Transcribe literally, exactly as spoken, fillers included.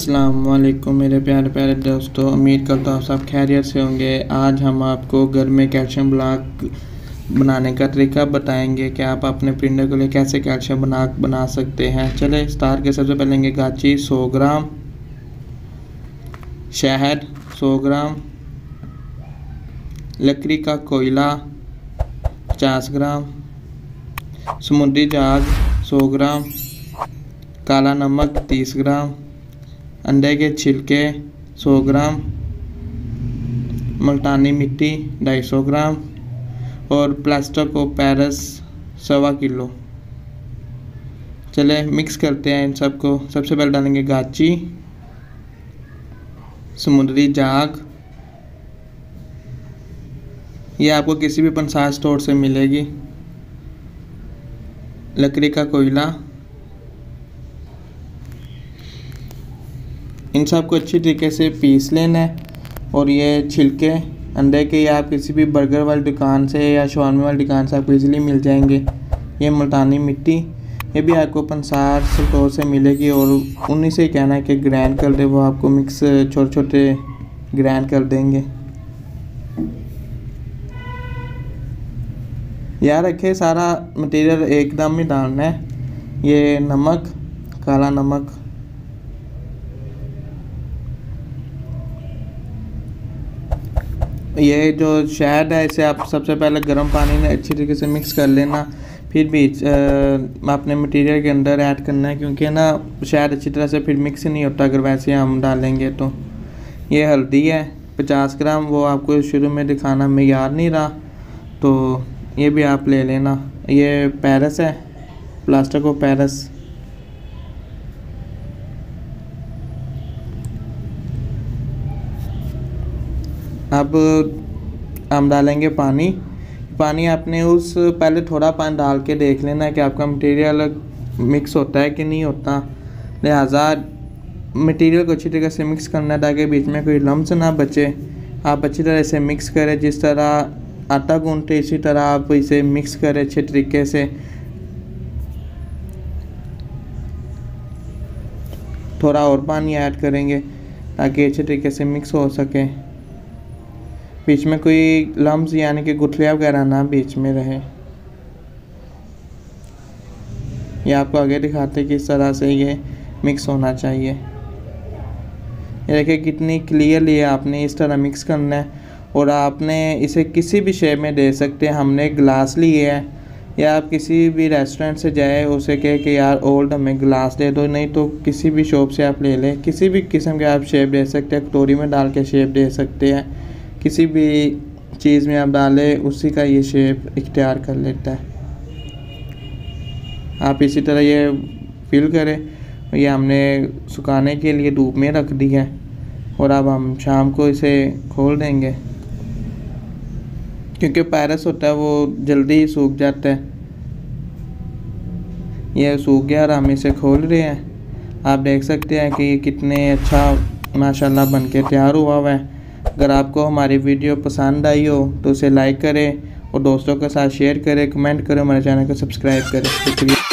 अस्सलाम वालेकुम मेरे प्यारे प्यारे दोस्तों, उम्मीद करता हूँ आप सब खैरियत से होंगे। आज हम आपको घर में कैल्शियम ब्लॉक बनाने का तरीका बताएंगे कि आप अपने पिंडे के लिए कैसे कैल्शियम ब्लॉक बना सकते हैं। चले स्टार्ट के सबसे पहले लेंगे गाची सौ ग्राम, शहद सौ ग्राम, लकड़ी का कोयला पचास ग्राम, समुद्री जहाज सौ ग्राम, काला नमक तीस ग्राम, अंडे के छिलके सौ ग्राम, मुल्तानी मिट्टी दो सौ पचास ग्राम और प्लास्टर को पैरस सवा किलो। चले मिक्स करते हैं इन सबको। सबसे पहले डालेंगे गाची, समुद्री जाग, ये आपको किसी भी पंसार स्टोर से मिलेगी, लकड़ी का कोयला। इन सबको अच्छी तरीके से पीस लेना है। और ये छिलके अंडे के या आप किसी भी बर्गर वाली दुकान से या शवारमे वाली दुकान से आपको इजीली मिल जाएंगे। ये मुल्तानी मिट्टी, ये भी आपको पंसार स्टोर से मिलेगी और उन्हीं से कहना है कि ग्राइंड कर दे, वो आपको मिक्स छोटे छोटे ग्राइंड कर देंगे। याद रखें सारा मटेरियल एकदम ही डालना है। ये नमक, काला नमक, ये जो शहद है इसे आप सबसे पहले गर्म पानी में अच्छी तरीके से मिक्स कर लेना, फिर बीच अपने मटेरियल के अंदर ऐड करना है, क्योंकि ना शहद अच्छी तरह से फिर मिक्स नहीं होता अगर वैसे हम डालेंगे तो। ये हल्दी है पचास ग्राम, वो आपको शुरू में दिखाना में याद नहीं रहा तो ये भी आप ले लेना। ये पैरस है, प्लास्टर को पैरस, अब हम डालेंगे पानी। पानी आपने उस पहले थोड़ा पानी डाल के देख लेना है कि आपका मटेरियल मिक्स होता है कि नहीं होता। लिहाजा मटेरियल को अच्छी तरह से मिक्स करना है ताकि बीच में कोई लम्स ना बचे। आप अच्छी तरह से मिक्स करें, जिस तरह आटा गूंथते इसी तरह आप इसे मिक्स करें अच्छे तरीके से। थोड़ा और पानी ऐड करेंगे ताकि अच्छे तरीके से मिक्स हो सके, बीच में कोई लम्स यानी कि गुठलियाँ वगैरह ना बीच में रहे। ये आपको आगे दिखाते किस तरह से ये मिक्स होना चाहिए। ये देखिए कितनी क्लियरली आपने इस तरह मिक्स करना है और आपने इसे किसी भी शेप में दे सकते हैं। हमने ग्लास लिए है, या आप किसी भी रेस्टोरेंट से जाए उसे कहे कि यार ओल्ड हमें ग्लास दे दो, नहीं तो किसी भी शॉप से आप ले लें। किसी भी किस्म के आप शेप दे सकते हैं, कटोरी में डाल के शेप दे सकते हैं, किसी भी चीज़ में आप डालें उसी का ये शेप इख्तियार कर लेता है। आप इसी तरह ये फिल करें। ये हमने सुखाने के लिए धूप में रख दी है और अब हम शाम को इसे खोल देंगे, क्योंकि पैरस होता है वो जल्दी ही सूख जाता है। ये सूख गया और हम इसे खोल रहे हैं। आप देख सकते हैं कि ये कितने अच्छा माशाल्लाह बन के तैयार हुआ हुआ है। अगर आपको हमारी वीडियो पसंद आई हो तो उसे लाइक करें और दोस्तों के साथ शेयर करें, कमेंट करें, हमारे चैनल को सब्सक्राइब करें। शुक्रिया।